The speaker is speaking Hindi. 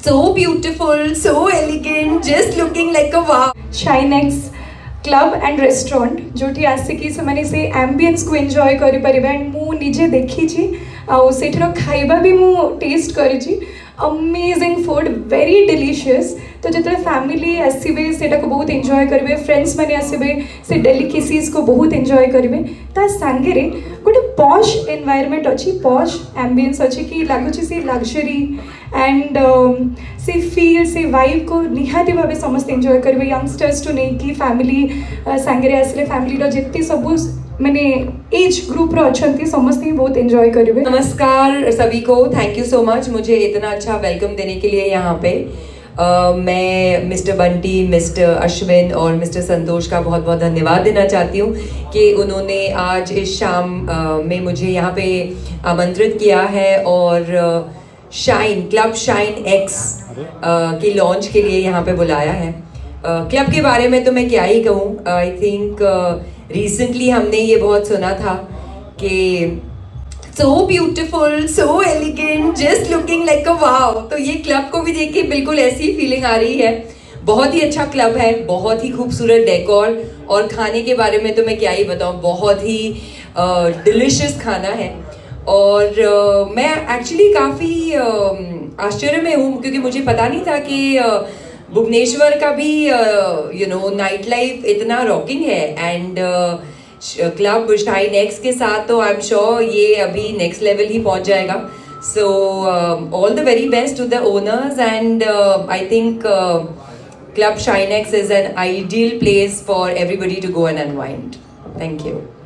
So beautiful, so elegant, just looking like a wow. Shinex club and restaurant जोटी आसिकी से एम्बियंस को एंजॉय करि परिबे एंड मु निजे देखी आ सेठर खाइबा भी मु टेस्ट करी अमेजिंग फूड वेरी डिलीशियस। तो जो फैमिली आसबे से बहुत एंजॉय करेंगे, फ्रेंड्स मैंने आसबे से डेलिकेसीज को बहुत एंजॉय करेंगे। ता सांगे गोटे पॉश एनवायरमेंट अच्छी, पॉश एम्बियंस अच्छी कि लगुच से लग्जरी एंड से फील से वाइब को निहाती भाव समस्त एंजॉय करेंगे। यंगस्टर्स टू नहीं कि फैमिली सांगे आसले फैमिली जिते सब मैंने एज ग्रुप रो अच्छी समस्त ही बहुत एंजॉय करेंगे। नमस्कार सभी को, थैंक यू सो मच मुझे इतना अच्छा वेलकम देने के लिए यहाँ पे। मैं मिस्टर बंटी, मिस्टर अश्विन और मिस्टर संतोष का बहुत बहुत धन्यवाद देना चाहती हूँ कि उन्होंने आज इस शाम में मुझे यहाँ पे आमंत्रित किया है और शाइन क्लब शाइन एक्स की लॉन्च के लिए यहाँ पे बुलाया है। क्लब के बारे में तो मैं क्या ही कहूँ, आई थिंक रिसेंटली हमने ये बहुत सुना था कि so beautiful, so elegant, just looking like a wow। तो ये क्लब को भी देख के बिल्कुल ऐसी फीलिंग आ रही है। बहुत ही अच्छा क्लब है, बहुत ही खूबसूरत डेकोर और खाने के बारे में तो मैं क्या ही बताऊँ, बहुत ही डिलिशियस खाना है। और मैं एक्चुअली काफ़ी आश्चर्य में हूँ क्योंकि मुझे पता नहीं था कि भुवनेश्वर का भी नाइट लाइफ इतना रॉकिंग है एंड क्लब शाइन एक्स के साथ तो आई एम श्योर ये अभी नेक्स्ट लेवल ही पहुंच जाएगा। So all the very best to the owners and I think club shine X is an ideal place for everybody to go and unwind. Thank you.